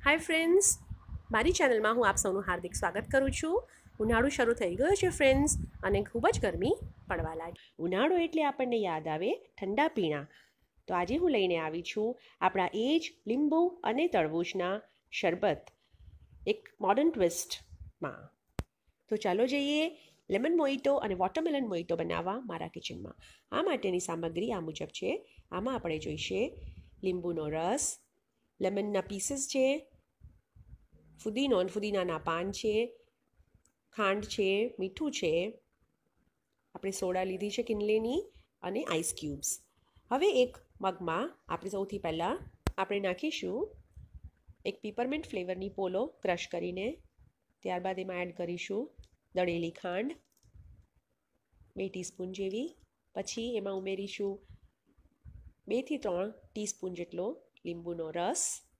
Hi friends, મારી ચેનલમાં હું આપ સૌનું હાર્દિક સ્વાગત કરું છું. ઉનાળો શરૂ થઈ ગયો છે ફ્રેન્ડ્સ, અને ખૂબ જ ગરમી પડવા લાગી. ઉનાળો એટલે આપણને યાદ આવે ઠંડા પીણા. તો આજે હું લઈને આવી છું આપણા એ જ લીંબુ અને તરબૂચના શરબત, એક મોડર્ન ટ્વિસ્ટમાં. તો ચાલો જઈએ લેમન મોઇટો અને વોટરમેલન મોઇટો બનાવવા મારા કિચનમાં. આ માટેની સામગ્રી આ મુજબ છે. આમાં આપણે જોઈશે લીંબુનો રસ, લેમનના પીસીસ છે, ફુદીનો અને ફુદીનાના પાન છે, ખાંડ છે, મીઠું છે, આપણે સોડા લીધી છે કિનલેની, અને આઈસ ક્યુબ્સ. હવે એક મગમાં આપણે સૌથી પહેલાં આપણે નાખીશું એક પેપરમિન્ટ ફ્લેવરની પોલો ક્રશ કરીને. ત્યારબાદ એમાં એડ કરીશું દળેલી ખાંડ 2 ટીસ્પૂન જેવી. પછી એમાં ઉમેરીશું 2 થી 3 ટીસ્પૂન જેટલો લીંબુનો રસ.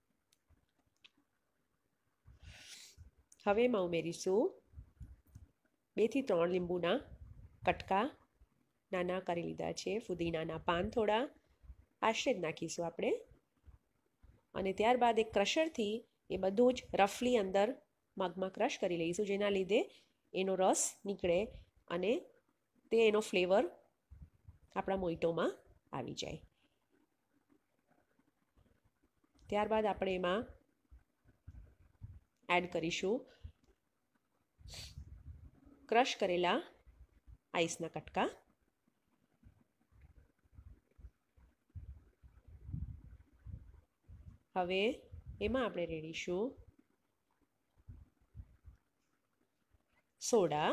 હવે એમાં ઉમેરીશું 2 થી 3 લીંબુના કટકા નાના કરી લીધા છે. ફુદીનાના પાન થોડા આશરે જ નાખીશું આપણે. અને ત્યારબાદ એક ક્રશરથી એ બધું જ રફલી અંદર મગમાં ક્રશ કરી લઈશું, જેના લીધે એનો રસ નીકળે અને તે એનો ફ્લેવર આપણા મોઇટોમાં આવી જાય. ત્યારબાદ આપણે એમાં એડ કરીશું ક્રશ કરેલા આઈસના કટકા. હવે એમાં આપણે રેડીશું સોડા,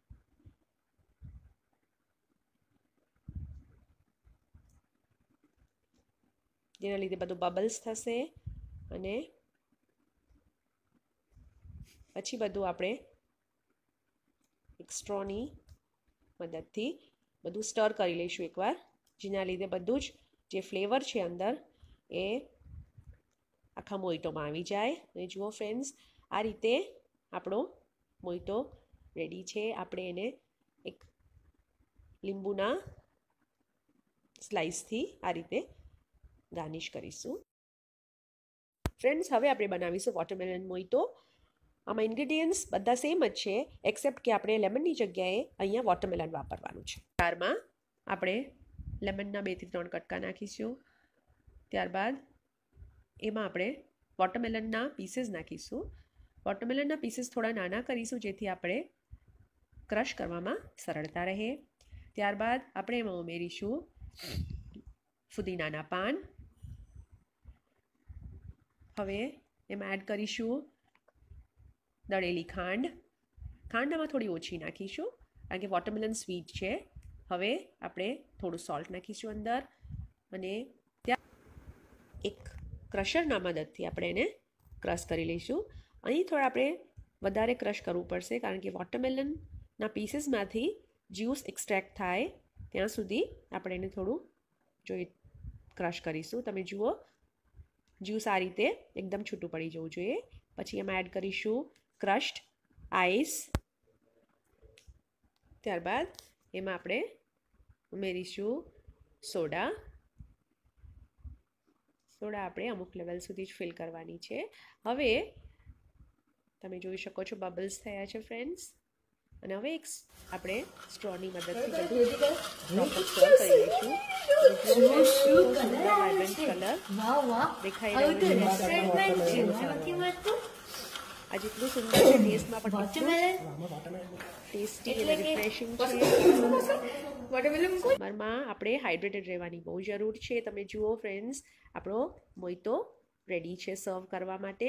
જેના લીધે બધું બબલ્સ થશે. અને પછી બધું આપણે એક સ્ટ્રોની મદદથી બધું સ્ટર કરી લઈશું એકવાર, જેના લીધે બધું જ જે ફ્લેવર છે અંદર એ આખા મોઇટોમાં આવી જાય. અને જુઓ ફ્રેન્ડ્સ, આ રીતે આપણો મોઇટો રેડી છે. આપણે એને એક લીંબુના સ્લાઇસથી આ રીતે ગાર્નિશ કરીશું. ફ્રેન્ડ્સ, હવે આપણે બનાવીશું વોટરમેલન મોઇટો. આમાં ઇન્ગ્રીડિયન્ટ્સ બધા સેમ જ છે, એક્સેપ્ટ કે આપણે લેમનની જગ્યાએ અહીંયા વોટરમેલન વાપરવાનું છે. ત્યારમાં આપણે લેમનના 2 થી 3 કટકા નાખીશું. ત્યારબાદ એમાં આપણે વોટરમેલનના પીસીસ નાખીશું. વોટરમેલનના પીસીસ થોડા નાના કરીશું, જેથી આપણે ક્રશ કરવામાં સરળતા રહે. ત્યારબાદ આપણે એમાં ઉમેરીશું ફુદીનાના પાન. હવે એમાં એડ કરીશું દળેલી ખાંડ. ખાંડ આમાં થોડી ઓછી નાખીશું, કારણ કે વોટરમેલન સ્વીટ છે. હવે આપણે થોડું સોલ્ટ નાખીશું અંદર, અને ત્યાં એક ક્રશરના મદદથી આપણે એને ક્રશ કરી લઈશું. અહીં થોડા આપણે વધારે ક્રશ કરવું પડશે, કારણ કે વોટરમેલનના પીસીસમાંથી જ્યુસ એક્સ્ટ્રેક્ટ થાય ત્યાં સુધી આપણે એને થોડું ક્રશ કરીશું. તમે જુઓ, જ્યુસ આ રીતે એકદમ છૂટું પડી જવું જોઈએ. પછી એમાં એડ કરીશું ક્રશ્ડ આઈસ. ત્યારબાદ એમાં આપણે ઉમેરીશું સોડા. સોડા આપણે અમુક લેવલ સુધી જ ફિલ કરવાની છે. હવે તમે જોઈ શકો છો બબલ્સ થયા છે ફ્રેન્ડ્સ. અને હવે એક આપણે સ્ટ્રોની મદદથી બધું પ્રોપર સ્ટોર કરી લઈશું. દેખાઈ રહ્યું છે. આ જેટલું સુંદર છે, ટેસ્ટમાં પણ ટેસ્ટી અને રિફ્રેશિંગ છે. સમરમાં આપણે હાઇડ્રેટેડ રહેવાની બહુ જરૂર છે. તમે જુઓ ફ્રેન્ડ્સ, આપણો મોઇટો રેડી છે સર્વ કરવા માટે.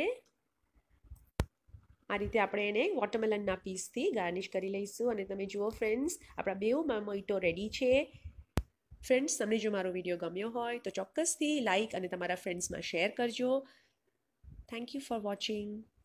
આ રીતે આપણે એને વોટરમેલનના પીસથી ગાર્નિશ કરી લઈશું. અને તમે જુઓ ફ્રેન્ડ્સ, આપણા બેઉમાં મોઇટો રેડી છે. ફ્રેન્ડ્સ, તમને જો મારો વિડીયો ગમ્યો હોય તો ચોક્કસથી લાઇક અને તમારા ફ્રેન્ડ્સમાં શેર કરજો. Thank you for watching.